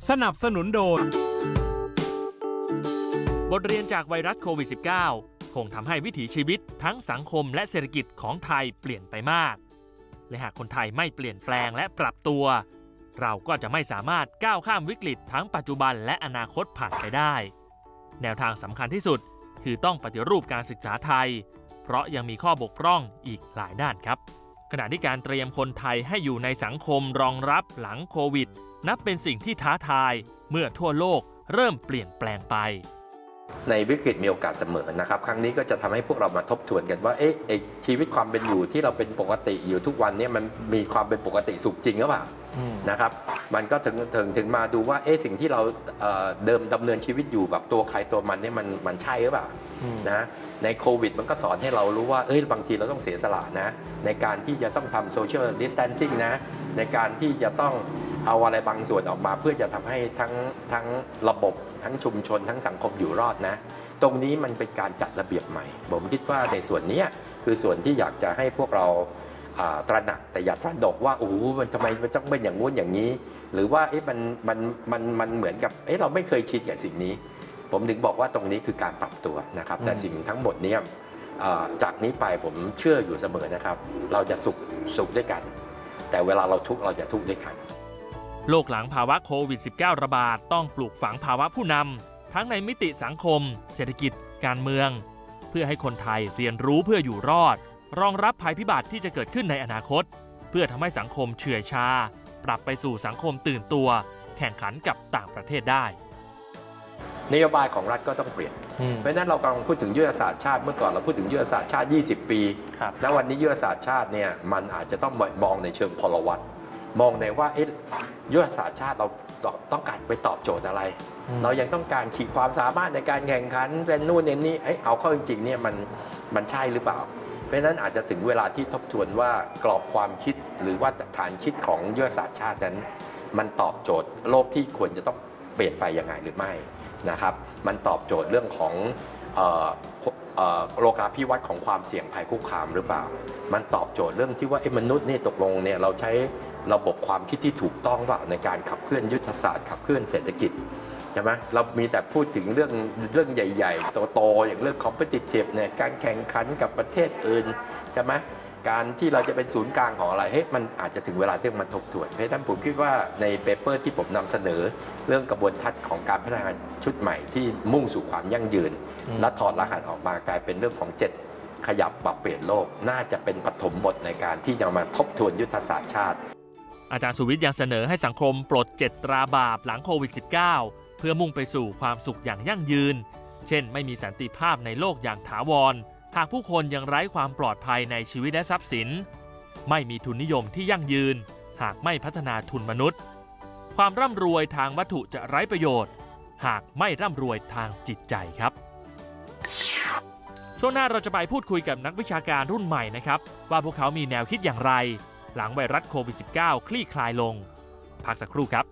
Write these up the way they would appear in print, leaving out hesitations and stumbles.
สนับสนุนโดยบทเรียนจากไวรัสโควิด -19 คงทำให้วิถีชีวิตทั้งสังคมและเศรษฐกิจของไทยเปลี่ยนไปมากและหากคนไทยไม่เปลี่ยนแปลงและปรับตัวเราก็จะไม่สามารถก้าวข้ามวิกฤตทั้งปัจจุบันและอนาคตผ่านไปได้แนวทางสำคัญที่สุดคือต้องปฏิรูปการศึกษาไทยเพราะยังมีข้อบกพร่องอีกหลายด้านครับขณะที่การเตรียมคนไทยให้อยู่ในสังคมรองรับหลังโควิดนับเป็นสิ่งที่ท้าทายเมื่อทั่วโลกเริ่มเปลี่ยนแปลงไปในวิกฤตมีโอกาสเสมอนะครับครั้งนี้ก็จะทำให้พวกเรามาทบทวนกันว่าชีวิตความเป็นอยู่ที่เราเป็นปกติอยู่ทุกวันนี้มันมีความเป็นปกติสุขจริงหรือเปล่านะครับมันก็ถึงมาดูว่าสิ่งที่เราเดิมดำเนินชีวิตอยู่แบบตัวใครตัวมันเนี่ยมันใช่หรือเปล่านะในโควิดมันก็สอนให้เรารู้ว่าบางทีเราต้องเสียสละนะในการที่จะต้องทำโซเชียลดิสแทนซิ่งนะในการที่จะต้องเอาอะไรบางส่วนออกมาเพื่อจะทำให้ทั้งระบบทั้งชุมชนทั้งสังคมอยู่รอดนะตรงนี้มันเป็นการจัดระเบียบใหม่ผมคิดว่าในส่วนนี้คือส่วนที่อยากจะให้พวกเราตระหนักแต่อย่าตระหนกว่ามันทำไมมันต้องเป็นอย่างงู้นอย่างนี้หรือว่ามันเหมือนกับเราไม่เคยชินกับสิ่งนี้ผมถึงบอกว่าตรงนี้คือการปรับตัวนะครับแต่สิ่งทั้งหมดนี้จากนี้ไปผมเชื่ออยู่เสมอนะครับเราจะสุขด้วยกันแต่เวลาเราทุกข์เราจะทุกข์ด้วยกันโลกหลังภาวะโควิด -19 ระบาดต้องปลูกฝังภาวะผู้นำทั้งในมิติสังคมเศรษฐกิจการเมืองเพื่อให้คนไทยเรียนรู้เพื่ออยู่รอดรองรับภัยพิบัติที่จะเกิดขึ้นในอนาคตเพื่อทำให้สังคมเฉื่อยชาปรับไปสู่สังคมตื่นตัวแข่งขันกับต่างประเทศได้นโยบายของรัฐก็ต้องเปลี่ยนเพราะฉะนั้นเรากำลังพูดถึงยุทธศาสตร์ชาติเมื่อก่อนเราพูดถึงยุทธศาสตร์ชาติ20 ปีแล้ววันนี้ยุทธศาสตร์ชาติเนี่ยมันอาจจะต้องมองในเชิงพลวัตมองในว่ายุทธศาสตร์ชาติเราต้องการไปตอบโจทย์อะไรเรายังต้องการขีดความสามารถในการแข่งขันเป็นนู่นเป็นนี่เอาเข้าจริงๆเนี่ยมันใช่หรือเปล่าเพราะฉะนั้นอาจจะถึงเวลาที่ทบทวนว่ากรอบความคิดหรือว่าฐานคิดของยุทธศาสตร์ชาตินั้นมันตอบโจทย์โลกที่ควรจะต้องเปลี่ยนไปยังไงหรือไม่นะครับมันตอบโจทย์เรื่องของโลกาภิวัตน์ของความเสี่ยงภัยคุกคามหรือเปล่ามันตอบโจทย์เรื่องที่ว่ามนุษย์นี่ตกลงเนี่ยเราใช้ระบบความคิดที่ถูกต้องว่าในการขับเคลื่อนยุทธศาสตร์ขับเคลื่อนเศรษฐกิจใช่ไหมเรามีแต่พูดถึงเรื่องใหญ่ๆโตๆอย่างเรื่อง competitive เนี่ยการแข่งขันกับประเทศอื่นใช่ไหมการที่เราจะเป็นศูนย์กลางของอะไรมันอาจจะถึงเวลาที่มันทบทวนเพราะฉะนั้นผมคิดว่าในเปเปอร์ที่ผมนำเสนอเรื่องกระบวนทัศน์ของการพัฒนาชุดใหม่ที่มุ่งสู่ความยั่งยืนและถอดรหัสออกมากลายเป็นเรื่องของ7ขยับปรับเปลี่ยนโลกน่าจะเป็นปฐมบทในการที่จะมาทบทวนยุทธศาสตร์ชาติอาจารย์สุวิทย์ยังเสนอให้สังคมปลด7ตราบาปหลังโควิด -19 เพื่อมุ่งไปสู่ความสุขอย่างยั่งยืนเช่นไม่มีสันติภาพในโลกอย่างถาวรหากผู้คนยังไร้ความปลอดภัยในชีวิตและทรัพย์สินไม่มีทุนนิยมที่ยั่งยืนหากไม่พัฒนาทุนมนุษย์ความร่ำรวยทางวัตถุจะไร้ประโยชน์หากไม่ร่ำรวยทางจิตใจครับช่วงหน้าเราจะไปพูดคุยกับนักวิชาการรุ่นใหม่นะครับว่าพวกเขามีแนวคิดอย่างไรหลังไวรัสโควิด -19 คลี่คลายลงพักสักครู่ครับ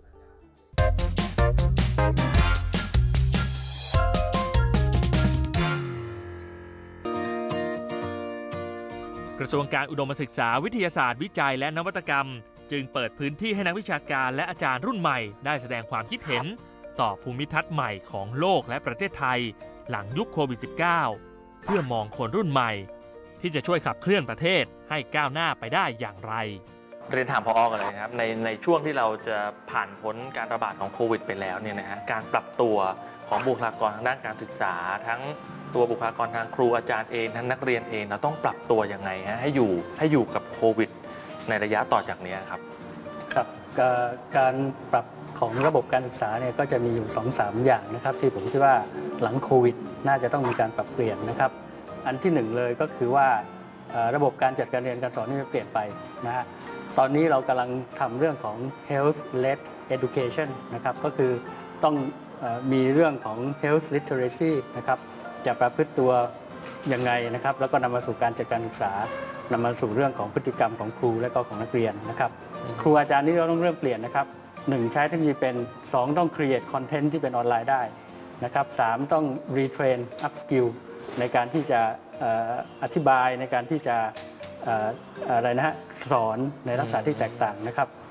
กระทรวงการอุดมศึกษาวิทยาศาสตร์วิจัยและนวัตกรรมจึงเปิดพื้นที่ให้นักวิชาการและอาจารย์รุ่นใหม่ได้แสดงความคิดเห็นต่อภูมิทัศน์ใหม่ของโลกและประเทศไทยหลังยุคโควิด -19 เพื่อมองคนรุ่นใหม่ที่จะช่วยขับเคลื่อนประเทศให้ก้าวหน้าไปได้อย่างไรเรียนถามผอ.กันเลยนะครับในช่วงที่เราจะผ่านพ้นการระบาดของโควิดไปแล้วเนี่ยนะฮะการปรับตัวของบุคลากรทางด้านการศึกษาทั้งตัวบุคลากรทางครูอาจารย์เองทั้งนักเรียนเองเราต้องปรับตัวยังไงฮะให้อยู่กับโควิดในระยะต่อจากนี้ครับครับการปรับของระบบการศึกษาเนี่ยก็จะมีอยู่ 2-3 อย่างนะครับที่ผมคิดว่าหลังโควิดน่าจะต้องมีการปรับเปลี่ยนนะครับอันที่1เลยก็คือว่าระบบการจัดการเรียนการสอนนี่จะเปลี่ยนไปนะฮะตอนนี้เรากำลังทำเรื่องของ health led education นะครับก็คือต้องมีเรื่องของ health literacy นะครับจะประพฤติตัวยังไงนะครับแล้วก็นำมาสู่การจัดการศึกษานำมาสู่เรื่องของพฤติกรรมของครูและก็ของนักเรียนนะครับครูอาจารย์นี่เราต้องเริ่มเปลี่ยนนะครับ1ใช้เทคโนโลยีเป็น2ต้อง create content ที่เป็นออนไลน์ได้นะครับ3ต้อง retrain upskill ในการที่จะอธิบายในการที่จะอะไรนะฮะสอนในลักษณะที่แตกต่างนะครับ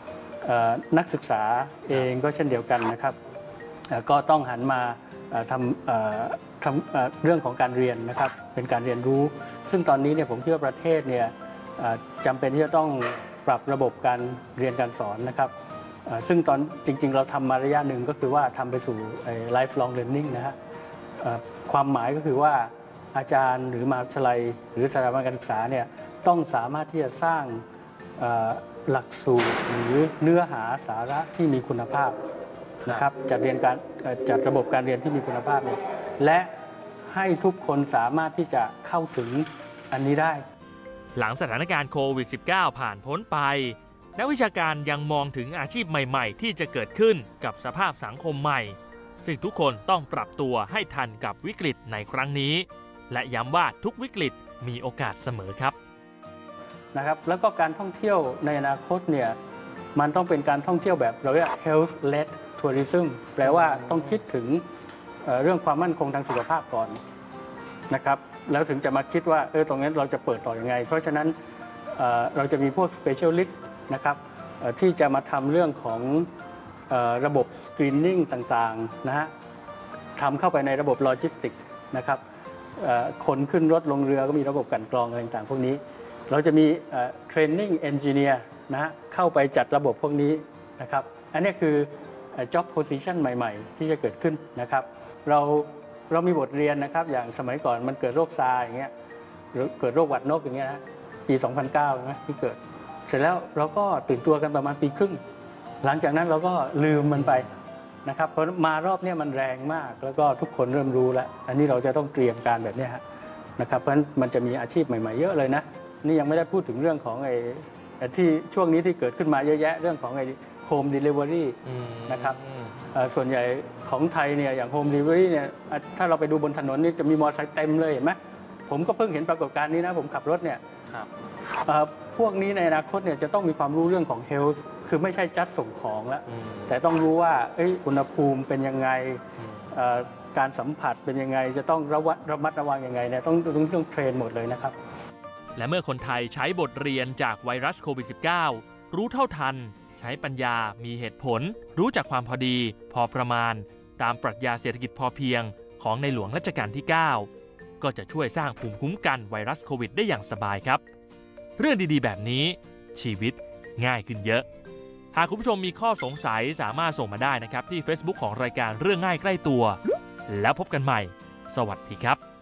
นักศึกษาเองก็เช่นเดียวกันนะครับก็ต้องหันมาทำเรื่องของการเรียนนะครับเป็นการเรียนรู้ซึ่งตอนนี้เนี่ยผมคิดว่าประเทศเนี่ยจำเป็นที่จะต้องปรับระบบการเรียนการสอนนะครับซึ่งตอนจริงๆเราทำมาระยะหนึ่งก็คือว่าทำไปสู่ lifelong learning นะฮะความหมายก็คือว่าอาจารย์หรือมหาวิทยาลัยหรือสถาบันการศึกษาเนี่ยต้องสามารถที่จะสร้างหลักสูตรหรือเนื้อหาสาระที่มีคุณภาพนะครับจัดระบบการเรียนที่มีคุณภาพเนี่ยและให้ทุกคนสามารถที่จะเข้าถึงอันนี้ได้หลังสถานการณ์โควิด -19 ผ่านพ้นไปนักวิชาการยังมองถึงอาชีพใหม่ๆที่จะเกิดขึ้นกับสภาพสังคมใหม่ซึ่งทุกคนต้องปรับตัวให้ทันกับวิกฤตในครั้งนี้และย้ำว่าทุกวิกฤตมีโอกาสเสมอครับนะครับแล้วก็การท่องเที่ยวในอนาคตเนี่ยมันต้องเป็นการท่องเที่ยวแบบเราเรียก health led tourism แปลว่าต้องคิดถึงเรื่องความมั่นคงทางสุขภาพก่อนนะครับแล้วถึงจะมาคิดว่าตรงนี้เราจะเปิดต่อยังไงเพราะฉะนั้นเราจะมีพวก specialist นะครับที่จะมาทำเรื่องของระบบ screening ต่างๆนะฮะทำเข้าไปในระบบโลจิสติกนะครับคนขึ้นรถลงเรือก็มีระบบกลั่นกรองอะไรต่างๆพวกนี้เราจะมี training engineer นะฮะเข้าไปจัดระบบพวกนี้นะครับอันนี้คือ job position ใหม่ๆที่จะเกิดขึ้นนะครับเรามีบทเรียนนะครับอย่างสมัยก่อนมันเกิดโรคซาร์อย่างเงี้ยหรือเกิดโรคหวัดนกอย่างเงี้ยนะปี 2009 นะที่เกิดเสร็จแล้วเราก็ตื่นตัวกันประมาณปีครึ่งหลังจากนั้นเราก็ลืมมันไปนะครับเพราะมารอบนี้มันแรงมากแล้วก็ทุกคนเริ่มรู้แล้วอันนี้เราจะต้องเตรียมการแบบนี้นะครับเพราะฉะนั้นมันจะมีอาชีพใหม่ๆเยอะเลยนะนี่ยังไม่ได้พูดถึงเรื่องของที่ช่วงนี้ที่เกิดขึ้นมาเยอะแยะเรื่องของhome delivery นะครับส่วนใหญ่ของไทยเนี่ยอย่าง home delivery เนี่ยถ้าเราไปดูบนถนนนี่จะมีมอเตอร์ไซค์เต็มเลยเห็นไหมผมก็เพิ่งเห็นปรากฏการณ์นี้นะผมขับรถเนี่ยพวกนี้ในอนาคตเนี่ยจะต้องมีความรู้เรื่องของ health คือไม่ใช่จัดส่งของแล้วแต่ต้องรู้ว่าอุณหภูมิเป็นยังไงการสัมผัสเป็นยังไงจะต้องระมัดระวังยังไงเนี่ยต้องเทรนหมดเลยนะครับและเมื่อคนไทยใช้บทเรียนจากไวรัสโควิด -19 รู้เท่าทันใช้ปัญญามีเหตุผลรู้จักความพอดีพอประมาณตามปรัชญาเศรษฐกิจพอเพียงของในหลวงรัชกาลที่ 9 ก็จะช่วยสร้างภูมิคุ้มกันไวรัสโควิดได้อย่างสบายครับเรื่องดีๆแบบนี้ชีวิตง่ายขึ้นเยอะหากคุณผู้ชมมีข้อสงสัยสามารถส่งมาได้นะครับที่ Facebook ของรายการเรื่องง่ายใกล้ตัวแล้วพบกันใหม่สวัสดีครับ